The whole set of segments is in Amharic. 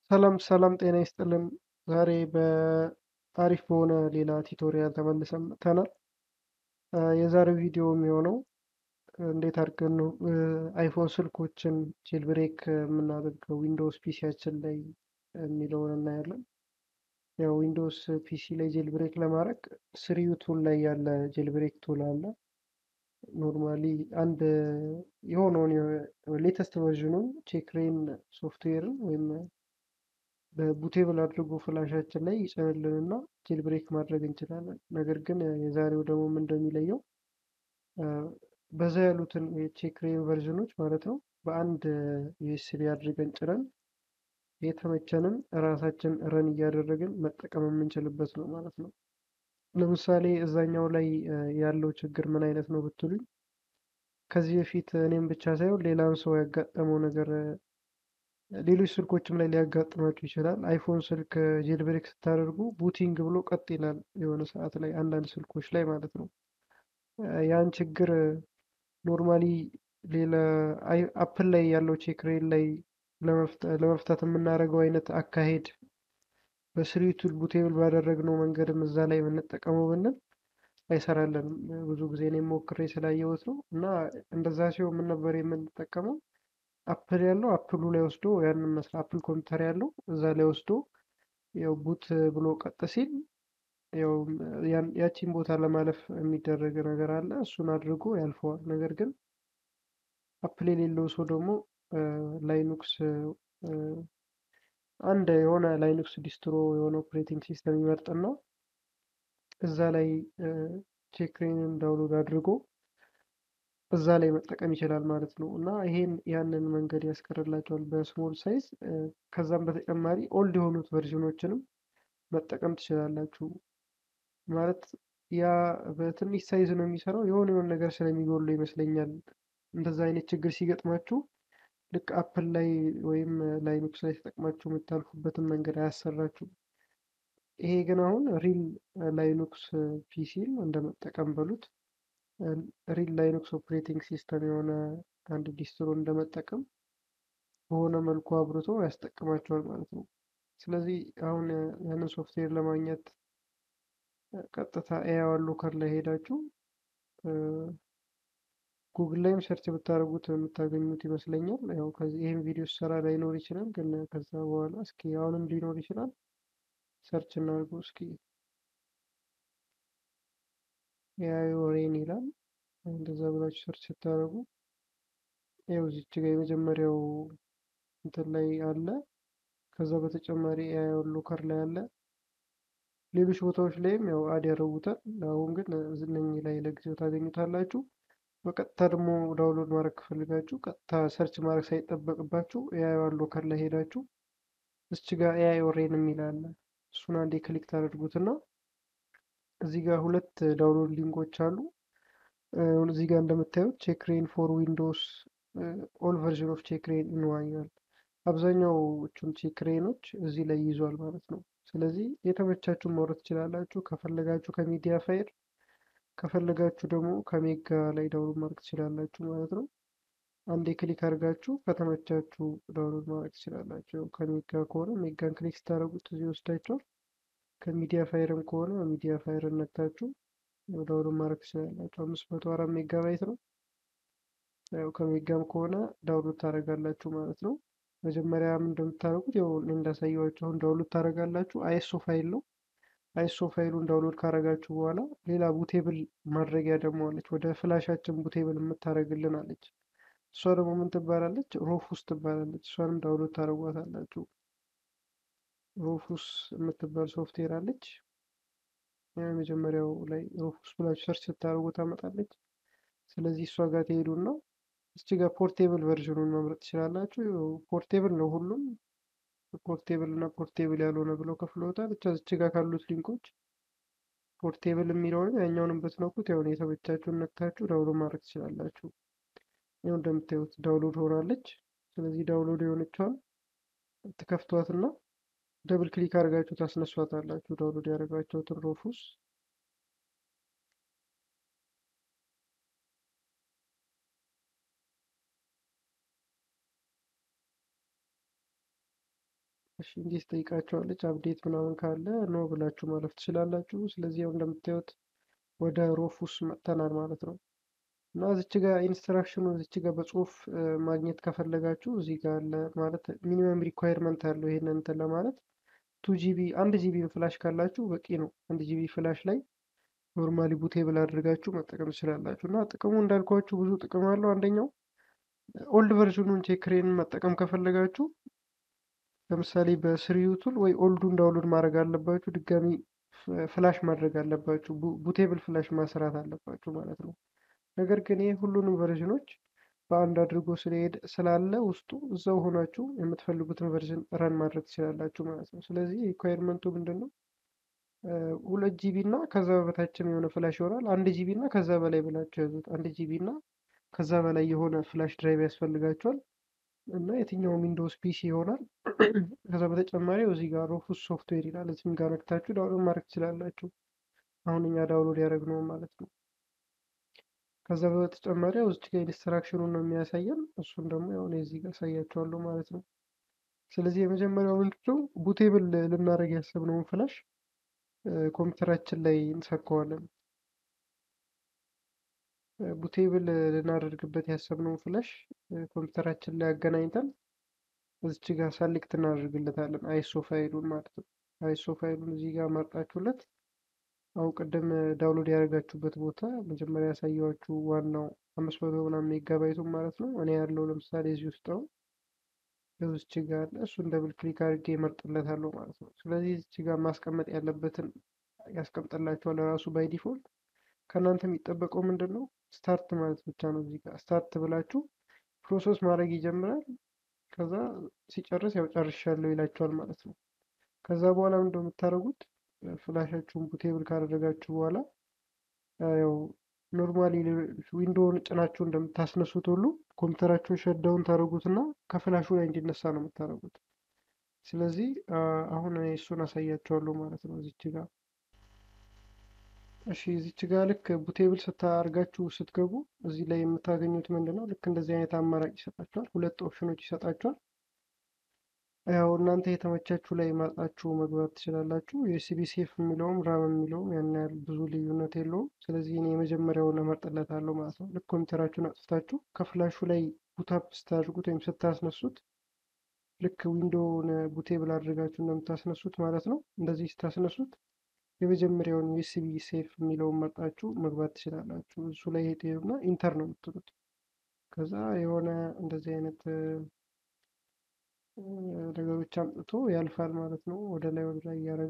ሰላም ሰላም ጤና ይስጥልን። ዛሬ በአሪፍ በሆነ ሌላ ቱቶሪያል ተመልሰን መጥተናል። የዛሬው ቪዲዮ የሚሆነው እንዴት አድርገን ነው አይፎን ስልኮችን ጄል ብሬክ የምናደርገው ዊንዶውስ ፒሲያችን ላይ የሚለውን እናያለን። ያው ዊንዶውስ ፒሲ ላይ ጄል ብሬክ ለማድረግ ስሪዩ ቱል ላይ ያለ ጄል ብሬክ ቱል አለ። ኖርማሊ አንድ የሆነውን ሌተስት ቨርዥኑን ቼክሬን ሶፍትዌርን ወይም በቡቴብል አድርጎ ፍላሻችን ላይ ይጭንልንና ጄል ብሬክ ማድረግ እንችላለን። ነገር ግን የዛሬው ደግሞ ምን እንደሚለየው በዛ ያሉትን የቼክሬን ቨርዥኖች ማለት ነው በአንድ ዩኤስቢ አድርገን ጭነን የተመቸንን ራሳችን ረን እያደረግን መጠቀም የምንችልበት ነው ማለት ነው። ለምሳሌ እዛኛው ላይ ያለው ችግር ምን አይነት ነው ብትሉኝ፣ ከዚህ በፊት እኔም ብቻ ሳይሆን ሌላም ሰው ያጋጠመው ነገር ሌሎች ስልኮችም ላይ ሊያጋጥማችሁ ይችላል። አይፎን ስልክ ጄል ብሬክ ስታደርጉ ቡቲንግ ብሎ ቀጥ ይላል የሆነ ሰዓት ላይ አንዳንድ ስልኮች ላይ ማለት ነው። ያን ችግር ኖርማሊ ሌላ አፕል ላይ ያለው ቼክሬን ላይ ለመፍታት የምናደርገው አይነት አካሄድ በስሪቱል ቡቴብል ባደረግነው መንገድም እዛ ላይ የምንጠቀመው ብንል አይሰራልንም። ብዙ ጊዜ እኔም ሞክሬ ስላየሁት ነው። እና እንደዛ ሲሆን ምን ነበር የምንጠቀመው? አፕል ያለው አፕሉ ላይ ወስዶ ያንን መስራት አፕል ኮምፒውተር ያለው እዛ ላይ ወስዶ ያው ቡት ብሎ ቀጥ ሲል ያው ያቺን ቦታ ለማለፍ የሚደረግ ነገር አለ። እሱን አድርጎ ያልፈዋል። ነገር ግን አፕል የሌለው ሰው ደግሞ ላይኑክስ አንድ የሆነ ላይኑክስ ዲስትሮ የሆነ ኦፕሬቲንግ ሲስተም ይመርጥና እዛ ላይ ቼክሬንን ዳውንሎድ አድርጎ እዛ ላይ መጠቀም ይችላል ማለት ነው። እና ይሄን ያንን መንገድ ያስቀርላቸዋል በስሞል ሳይዝ። ከዛም በተጨማሪ ኦልድ የሆኑት ቨርዥኖችንም መጠቀም ትችላላችሁ። ማለት ያ በትንሽ ሳይዝ ነው የሚሰራው፣ የሆነ ነገር ስለሚጎሉ ይመስለኛል እንደዛ አይነት ችግር ሲገጥማችሁ ልክ አፕል ላይ ወይም ላይኑክስ ላይ ተጠቅማችሁ የምታልፉበትን መንገድ አያሰራችሁም። ይሄ ግን አሁን ሪል ላይኑክስ ፒሲን እንደመጠቀም በሉት ሪል ላይኑክስ ኦፕሬቲንግ ሲስተም የሆነ አንድ ዲስትሮ እንደመጠቀም በሆነ መልኩ አብርቶ ያስጠቅማቸዋል ማለት ነው። ስለዚህ አሁን ያንን ሶፍትዌር ለማግኘት ቀጥታ ኤአይ ሎከር ላይ ሄዳችሁ ጉግል ላይም ሰርች ብታደርጉት የምታገኙት ይመስለኛል። ያው ከዚህ ይህን ቪዲዮ ሰራ ላይኖር ይችላል፣ ግን ከዛ በኋላ እስኪ አሁንም ሊኖር ይችላል። ሰርች እናድርጉ እስኪ። ኤአይ ኦሬን ይላል። እንደዛ ብላችሁ ሰርች ስታደርጉ ያው እዚች ጋር የመጀመሪያው እንትን ላይ አለ። ከዛ በተጨማሪ ኤአይ ሎከር ላይ አለ። ሌሎች ቦታዎች ላይም ያው አድ ያደርጉታል። አሁን ግን እነኚህ ላይ ለጊዜው ታገኙታላችሁ። በቀጥታ ደግሞ ዳውንሎድ ማድረግ ከፈልጋችሁ ቀጥታ ሰርች ማድረግ ሳይጠበቅባችሁ ኤአይ ሎከር ላይ ሄዳችሁ እዚች ጋር ኤአይ ኦሬን የሚል አለ። እሱን አንዴ ክሊክ ታደርጉትና እዚህ ጋር ሁለት ዳውንሎድ ሊንኮች አሉ። እዚህ ጋር እንደምታዩት ቼክሬን ፎር ዊንዶውስ ኦል ቨርዥን ኦፍ ቼክሬን እንዋኛል። አብዛኛዎቹን ቼክሬኖች እዚህ ላይ ይዟል ማለት ነው። ስለዚህ የተመቻችሁን ማውረድ ትችላላችሁ። ከፈለጋችሁ ከሚዲያ ፋይል፣ ከፈለጋችሁ ደግሞ ከሜጋ ላይ ዳውንሎድ ማድረግ ትችላላችሁ ማለት ነው። አንዴ ክሊክ አድርጋችሁ ከተመቻችሁ ዳውንሎድ ማድረግ ትችላላችሁ። ከሜጋ ከሆነ ሜጋን ክሊክ ስታደርጉት እዚህ ወስዳችኋል። ከሚዲያ ፋይርም ከሆነ ሚዲያ ፋይርን ነክታችሁ ዳውንሎድ ማድረግ ትችላላችሁ። 504 ሜጋባይት ነው። ያው ከሜጋም ከሆነ ዳውንሎድ ታደርጋላችሁ ማለት ነው። መጀመሪያ ምን እንደምታደርጉት ያው እንዳሳየኋችሁ አሁን ዳውንሎድ ታደርጋላችሁ። አይኤስኦ ፋይል ነው። አይኤስኦ ፋይሉን ዳውንሎድ ካደረጋችሁ በኋላ ሌላ ቡቴብል ማድረጊያ ደግሞ አለች። ወደ ፍላሻችን ቡቴብል የምታደርግልን አለች። እሷ ደግሞ ምን ትባላለች? ሮፉስ ትባላለች። እሷንም ዳውንሎድ ታደርጓታላችሁ። ሮፉስ የምትባል ሶፍትዌር አለች። የመጀመሪያው ላይ ሮፉስ ብላችሁ ሰርች ስታደርጉ ታመጣለች። ስለዚህ እሷ ጋር ትሄዱና እዚህ ጋር ፖርቴብል ቨርዥኑን መምረጥ ትችላላችሁ። ፖርቴብል ነው ሁሉም። ፖርቴብል እና ፖርቴብል ያልሆነ ብለው ከፍለውታል። ብቻ እዚህ ጋር ካሉት ሊንኮች ፖርቴብል የሚለውን ያኛውንም ብትነኩት ያው የተመቻችሁን ነክታችሁ ዳውንሎድ ማድረግ ትችላላችሁ። ይኸው እንደምታዩት ዳውንሎድ ሆናለች። ስለዚህ ዳውንሎድ የሆነችዋን ትከፍቷትና ደብል ክሊክ አድርጋችሁ ታስነሷታላችሁ። ዳውንሎድ ያደረጋችሁትን ሮፉስ እሺ እንዲህ ትጠይቃችኋለች። አፕዴት ምናምን ካለ ኖ ብላችሁ ማለፍ ትችላላችሁ። ስለዚህ ያው እንደምታዩት ወደ ሮፉስ መጥተናል ማለት ነው። እና እዚች ጋር ኢንስትራክሽኑ እዚች ጋር በጽሁፍ ማግኘት ከፈለጋችሁ እዚህ ጋር አለ ማለት ሚኒመም ሪኳየርመንት አለው። ይሄንን እንትን ለማለት 2 ጂቢ 1 ጂቢ ፍላሽ ካላችሁ በቂ ነው። 1 ጂቢ ፍላሽ ላይ ኖርማሊ ቡቴብል አድርጋችሁ መጠቀም ትችላላችሁ። እና ጥቅሙ እንዳልኳችሁ ብዙ ጥቅም አለው። አንደኛው ኦልድ ቨርዥኑን ቼክሬን መጠቀም ከፈለጋችሁ ለምሳሌ በስሪዩ ቱል ወይ ኦልዱን ዳውንሎድ ማድረግ አለባችሁ፣ ድጋሚ ፍላሽ ማድረግ አለባችሁ፣ ቡቴብል ፍላሽ ማስራት አለባችሁ ማለት ነው። ነገር ግን ይህ ሁሉንም ቨርዥኖች በአንድ አድርጎ ስላለ ውስጡ እዛው ሆናችሁ የምትፈልጉትን ቨርዥን ረን ማድረግ ትችላላችሁ ማለት ነው። ስለዚህ ሪኳየርመንቱ ምንድን ነው? 2 ጂቢ እና ከዛ በታችም የሆነ ፍላሽ ይሆናል። 1 ጂቢ እና ከዛ በላይ ብላችሁ ያዙት። 1 ጂቢ እና ከዛ በላይ የሆነ ፍላሽ ድራይቭ ያስፈልጋቸዋል እና የትኛውም ዊንዶውስ ፒሲ ይሆናል። ከዛ በተጨማሪ እዚህ ጋር ሮፉስ ሶፍትዌር ይላል። እዚህም ጋር ነክታችሁ ዳውንሎድ ማድረግ ትችላላችሁ። አሁን እኛ ዳውንሎድ ያደረግነው ማለት ነው። ከዛ በተጨማሪ እዚህ ጋር ኢንስትራክሽኑን ነው የሚያሳየን። እሱን ደግሞ ያው እዚህ ጋር አሳያችኋለሁ ማለት ነው። ስለዚህ የመጀመሪያው ምንድነው ቡቴብል ልናደርግ ያሰብነውን ፍላሽ ኮምፒውተራችን ላይ እንሰካዋለን። ቡቴብል ልናደርግበት ያሰብነውን ፍላሽ ኮምፒውተራችን ላይ አገናኝተን እዚች ጋር ሰሌክት እናደርግለታለን አይሶ ፋይሉን ማለት ነው። አይሶ ፋይሉን እዚህ ጋር መርጣችሁለት አሁን ቅድም ዳውንሎድ ያደረጋችሁበት ቦታ መጀመሪያ ያሳየኋችሁ ዋናው 500 ምናምን ሜጋባይቱን ማለት ነው። እኔ ያለው ለምሳሌ እዚህ ውስጥ ነው። እዚች ጋር አለ። እሱን ደብል ክሊክ አድርጌ እመርጥለታለሁ ማለት ነው። ስለዚህ እዚች ጋር ማስቀመጥ ያለበትን ያስቀምጥላችኋል ራሱ ባይ ዲፎልት። ከእናንተ የሚጠበቀው ምንድን ነው? ስታርት ማለት ብቻ ነው። እዚህ ጋር ስታርት ብላችሁ ፕሮሰስ ማድረግ ይጀምራል። ከዛ ሲጨርስ ያው ጨርሻለሁ ይላችኋል ማለት ነው። ከዛ በኋላ ምንድነው የምታደርጉት? ፍላሻችሁን ቡቴብል ካደረጋችሁ በኋላ ያው ኖርማሊ ዊንዶውን ጭናችሁ እንደምታስነሱት ሁሉ ኮምፒውተራችሁን ሸዳውን ታደርጉትና ከፍላሹ ላይ እንዲነሳ ነው የምታደርጉት። ስለዚህ አሁን እሱን አሳያችኋለሁ ማለት ነው እዚች ጋር። እሺ እዚች ጋር ልክ ቡቴብል ስታርጋችሁ ስትገቡ እዚህ ላይ የምታገኙት ምንድነው? ልክ እንደዚህ አይነት አማራጭ ይሰጣችኋል። ሁለት ኦፕሽኖች ይሰጣችኋል። ያው እናንተ የተመቻችሁ ላይ መርጣችሁ መግባት ትችላላችሁ። ዩኤስቢ ሴፍ የሚለውም ራም የሚለውም ያን ያህል ብዙ ልዩነት የለውም። ስለዚህ እኔ የመጀመሪያውን እመርጥለታለሁ ማለት ነው። ልክ ኮምፒውተራችሁን አጥፍታችሁ ከፍላሹ ላይ ቡታፕ ስታደርጉት ወይም ስታስነሱት ልክ ዊንዶውን ቡቴብል አድርጋችሁ እንደምታስነሱት ማለት ነው። እንደዚህ ስታስነሱት የመጀመሪያውን ዩኤስቢ ሴፍ የሚለውን መርጣችሁ መግባት ትችላላችሁ። እሱ ላይ ሄዱና ኢንተር ነው የምትሉት። ከዛ የሆነ እንደዚህ አይነት ነገሮች አምጥቶ ያልፋል ማለት ነው። ወደ ላይ እያደረገ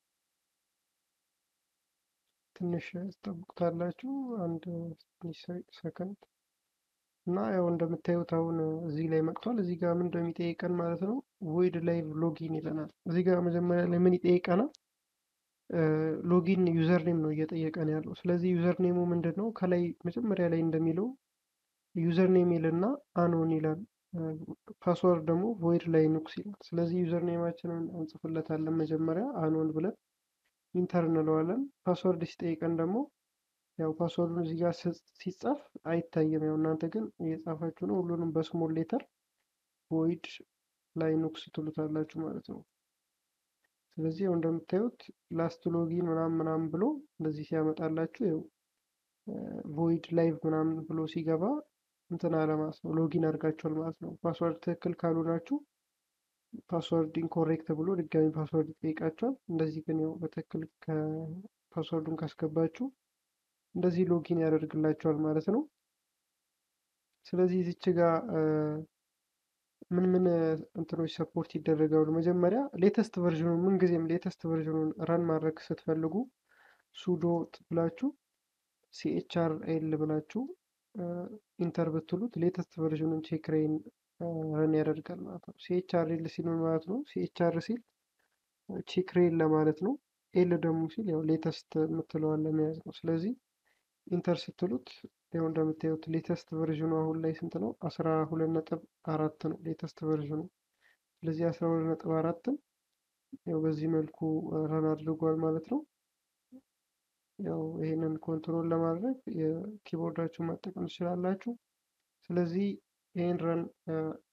ትንሽ ትጠብቁታላችሁ አንድ ትንሽ ሰከንድ እና ያው እንደምታዩት አሁን እዚህ ላይ መጥቷል። እዚህ ጋር ምን እንደሚጠይቀን ማለት ነው ቮይድ ላይቭ ሎጊን ይለናል። እዚህ ጋር መጀመሪያ ላይ ምን ይጠይቀናል? ሎጊን ዩዘር ኔም ነው እየጠየቀን ያለው። ስለዚህ ዩዘር ኔሙ ምንድን ነው? ከላይ መጀመሪያ ላይ እንደሚለው ዩዘር ኔም ይልና አኖን ይላል። ፓስወርድ ደግሞ ቮይድ ላይኑክስ ይላል። ስለዚህ ዩዘር ኔማችንን እንጽፍለታለን መጀመሪያ አኖን ብለን ኢንተር እንለዋለን። ፓስወርድ ሲጠይቀን ደግሞ ያው ፓስወርዱን እዚህ ጋር ሲጻፍ አይታይም። ያው እናንተ ግን እየጻፋችሁ ነው። ሁሉንም በስሞል ሌተር ቮይድ ላይኑክስ ትሉታላችሁ ማለት ነው። ስለዚህ ያው እንደምታዩት ላስት ሎጊን ምናምን ብሎ እንደዚህ ሲያመጣላችሁ ያው ቮይድ ላይቭ ምናምን ብሎ ሲገባ እንትን አለ ማለት ነው። ሎጊን አድርጋችኋል ማለት ነው። ፓስወርድ ትክክል ካልሆናችሁ ፓስወርድ ኢንኮሬክት ብሎ ድጋሚ ፓስወርድ ይጠይቃችኋል። እንደዚህ ግን ያው በትክክል ፓስወርዱን ካስገባችሁ እንደዚህ ሎጊን ያደርግላችኋል ማለት ነው። ስለዚህ እዚች ጋር ምን እንትኖች ሰፖርት ይደረጋሉ? መጀመሪያ ሌተስት ቨርዥኑን ምንጊዜም ሌተስት ቨርዥኑን ረን ማድረግ ስትፈልጉ ሱዶ ብላችሁ ሲኤችአርኤል ብላችሁ ኢንተር ብትሉት ሌተስት ቨርዥኑን ቼክሬን ረን ያደርጋል ማለት ነው። ሲኤችአርኤል ሲል ማለት ነው። ሲኤችአር ሲል ቼክሬን ለማለት ነው። ኤል ደግሞ ሲል ያው ሌተስት የምትለዋን ለመያዝ ነው። ስለዚህ ኢንተር ስትሉት ያው እንደምታዩት ሌተስት ቨርዥኑ አሁን ላይ ስንት ነው? 12.4 ነው ሌተስት ቨርዥኑ። ስለዚህ 12.4ን ያው በዚህ መልኩ ረን አድርጓል ማለት ነው። ያው ይሄንን ኮንትሮል ለማድረግ የኪቦርዳችሁን መጠቀም ትችላላችሁ። ስለዚህ ይሄን ረን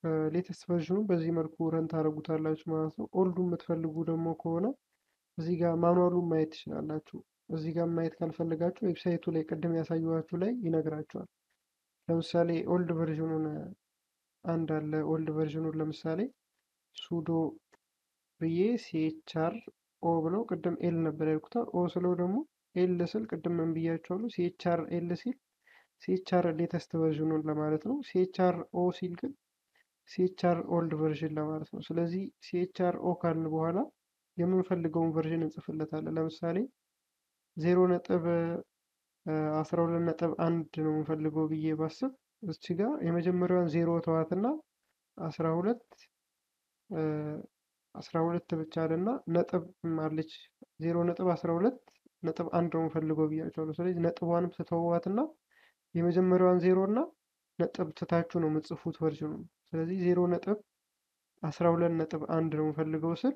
ሌተስት ቨርዥኑ በዚህ መልኩ ረን ታደርጉታላችሁ ማለት ነው። ኦልዱ የምትፈልጉ ደግሞ ከሆነ እዚህ ጋር ማኑዋሉን ማየት ትችላላችሁ። እዚህ ጋር ማየት ካልፈለጋችሁ ዌብሳይቱ ላይ ቅድም ያሳየኋችሁ ላይ ይነግራችኋል። ለምሳሌ ኦልድ ቨርዥኑን አንድ አለ። ኦልድ ቨርዥኑን ለምሳሌ ሱዶ ብዬ ሲኤችአር ኦ ብለው ቅድም ኤል ነበር ያልኩት። ኦ ስለው ደግሞ ኤል ስል ቅድም ምን ብያቸዋለሁ? ሲኤችአር ኤል ሲል ሲኤችአር ሌተስት ቨርዥኑን ለማለት ነው። ሲኤችአር ኦ ሲል ግን ሲኤችአር ኦልድ ቨርዥን ለማለት ነው። ስለዚህ ሲኤችአር ኦ ካልን በኋላ የምንፈልገውን ቨርዥን እንጽፍለታለን። ለምሳሌ 0.12.1 ነው የምንፈልገው ብዬ ባስብ እች ጋር የመጀመሪያዋን ዜሮ ተዋትና 12 ብቻ አለና ነጥብ አለች 0.12.1 ነው የምፈልገው ብያቸዋለሁ። ስለዚህ ነጥቧንም ትተዋትና የመጀመሪያዋን ዜሮ እና ነጥብ ትታችሁ ነው የምትጽፉት ቨርዥኑ። ስለዚህ 0.12.1 ነው የምፈልገው ስል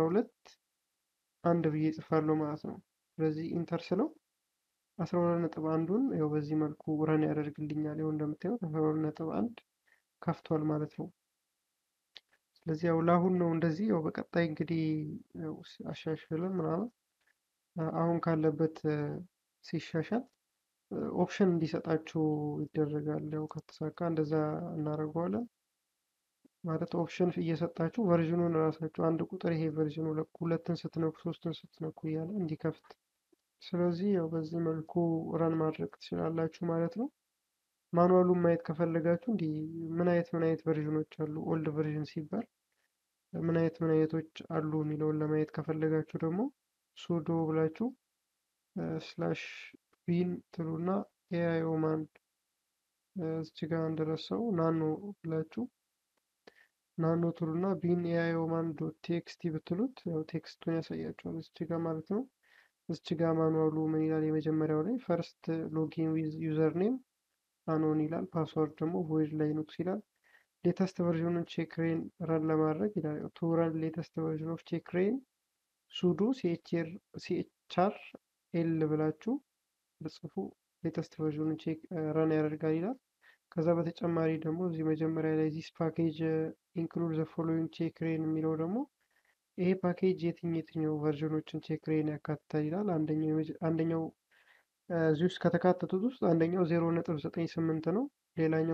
12.1 ብዬ ጽፋለሁ ማለት ነው። ስለዚህ ኢንተር ስለው 12.1ን ያው በዚህ መልኩ ረን ያደርግልኛል። ይኸው እንደምታዩት 12.1 ከፍቷል ማለት ነው። ስለዚህ ያው ለአሁን ነው እንደዚህ። ያው በቀጣይ እንግዲህ አሻሽለን ምናምን አሁን ካለበት ሲሻሻል ኦፕሽን እንዲሰጣችሁ ይደረጋል። ያው ከተሳካ እንደዛ እናደርገዋለን ማለት ኦፕሽን እየሰጣችሁ ቨርዥኑን ራሳችሁ አንድ ቁጥር ይሄ ቨርዥኑ ሁለትን ስትነኩ ሶስትን ስትነኩ እያለ እንዲከፍት። ስለዚህ ያው በዚህ መልኩ ረን ማድረግ ትችላላችሁ ማለት ነው። ማኑዋሉን ማየት ከፈለጋችሁ እንዲህ ምን አይነት ቨርዥኖች አሉ፣ ኦልድ ቨርዥን ሲባል ምን አይነቶች አሉ የሚለውን ለማየት ከፈለጋችሁ ደግሞ ሱዶ ብላችሁ ስላሽ ቢን ትሉና ኤአይኦማን እዚህ ጋር እንደረሳው ናኖ ብላችሁ ናኖ ትሉና ቢን ኤአይኦማን ዶት ቴክስቲ ብትሉት ያው ቴክስቱን ያሳያችኋል እዚህ ጋር ማለት ነው። እዚህ ጋር ማኑዋሉ ምን ይላል? የመጀመሪያው ላይ ፈርስት ሎጊን ዊዝ ዩዘር ኔም አኖን ይላል። ፓስወርድ ደግሞ ቮይድ ላይኑክስ ይላል። ሌተስት ቨርዥኑን ቼክ ሬን ረን ለማድረግ ይላል። ቱ ረን ሌተስት ቨርዥን ኦፍ ቼክ ሬን ሱዶ ሲኤችአር ኤል ብላችሁ ብጽፉ ሌተስት ቨርዥኑን ቼክ ረን ያደርጋል ይላል። ከዛ በተጨማሪ ደግሞ እዚህ መጀመሪያ ላይ ዚስ ፓኬጅ ኢንክሉድ ዘ ፎሎዊንግ ቼክ ሬን የሚለው ደግሞ ይሄ ፓኬጅ የትኛው ቨርዥኖችን ቼክ ሬን ያካትታል ይላል። አንደኛው እዚህ ውስጥ ከተካተቱት ውስጥ አንደኛው 0.98 ነው። ሌላኛው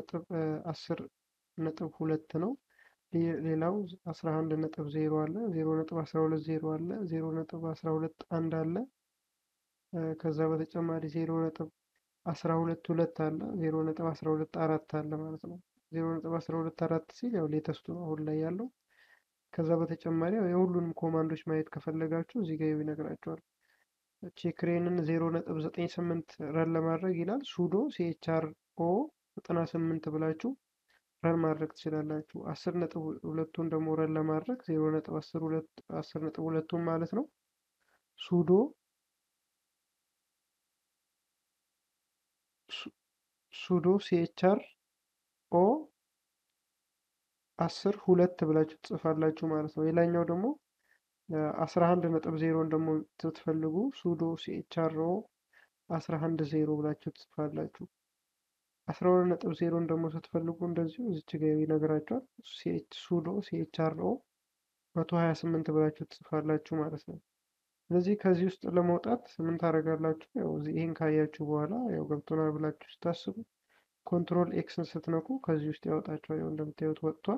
0.10.2 ነው። ሌላው 11.0 አለ፣ 0.12 አለ፣ 0.12 አለ። ከዛ በተጨማሪ 0.12 አለ፣ 0.12 አለ ማለት ነው። 0.12 ሲል ያው ሌተስቱ ነው አሁን ላይ ያለው። ከዛ በተጨማሪ የሁሉንም ኮማንዶች ማየት ከፈለጋችሁ እዚህ ጋር ይነግራችኋል። ቼክሬንን 0.98 ረን ለማድረግ ይላል ሱዶ ሲኤችአር ኦ 98 ብላችሁ ረን ማድረግ ትችላላችሁ። 10.2ቱን ደግሞ ረን ለማድረግ 0.10.2ቱን ማለት ነው ሱዶ ሲኤችአር ኦ 10.2 ብላችሁ ትጽፋላችሁ ማለት ነው። ሌላኛው ደግሞ 11.0ን ደግሞ ስትፈልጉ ሱዶ ሲኤችአር ኦ 11.0 ብላችሁ ትጽፋላችሁ። 12.0ን ደግሞ ስትፈልጉ እንደዚሁ እዚች ጋ ይነግራችኋል። ሱዶ ሲኤችአር ኦ 128 ብላችሁ ትጽፋላችሁ ማለት ነው። ስለዚህ ከዚህ ውስጥ ለመውጣት ምን ታደርጋላችሁ? ያው ይህን ካያችሁ በኋላ ያው ገብቶናል ብላችሁ ስታስቡ ኮንትሮል ኤክስን ስትነኩ ከዚህ ውስጥ ያወጣችኋል። ያው እንደምታዩት ወጥቷል።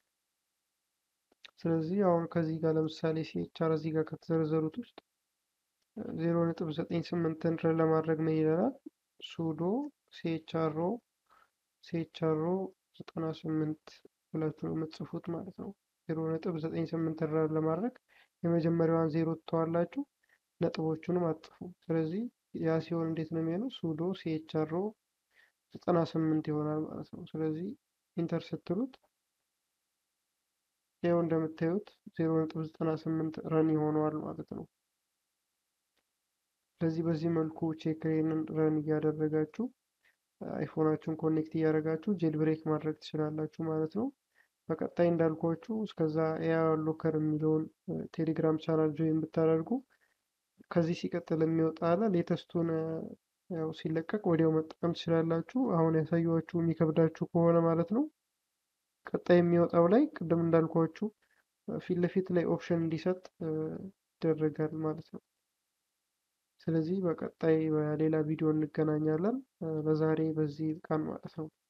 ስለዚህ አሁን ከዚህ ጋር ለምሳሌ ሲኤችአር እዚህ ጋር ከተዘረዘሩት ውስጥ 0.98ን ረን ለማድረግ ምን ይለናል? ሱዶ ሲኤችአር ኦ 98 ብላችሁ ነው የምትጽፉት ማለት ነው። 0.98 ረን ለማድረግ የመጀመሪያዋን ዜሮ ትተዋላችሁ፣ ነጥቦቹንም አጥፉ። ስለዚህ ያ ሲሆን እንዴት ነው የሚሆነው? ሱዶ ሲኤችአር ኦ 98 ይሆናል ማለት ነው። ስለዚህ ኢንተር ስትሉት ይኸው እንደምታዩት 0.98 ረን ይሆነዋል ማለት ነው። ስለዚህ በዚህ መልኩ ቼክ ሬንን ረን እያደረጋችሁ አይፎናችሁን ኮኔክት እያደረጋችሁ ጄል ብሬክ ማድረግ ትችላላችሁ ማለት ነው። በቀጣይ እንዳልኳችሁ እስከዛ ኤአይ ሎከር የሚለውን ቴሌግራም ቻናል ጆይን ብታደርጉ ከዚህ ሲቀጥል የሚወጣ አለ። ሌተስቱን ያው ሲለቀቅ ወዲያው መጠቀም ትችላላችሁ። አሁን ያሳየኋችሁ የሚከብዳችሁ ከሆነ ማለት ነው። ቀጣይ የሚወጣው ላይ ቅድም እንዳልኳችሁ ፊት ለፊት ላይ ኦፕሽን እንዲሰጥ ይደረጋል ማለት ነው። ስለዚህ በቀጣይ በሌላ ቪዲዮ እንገናኛለን። ለዛሬ በዚህ ቃል ማለት ነው።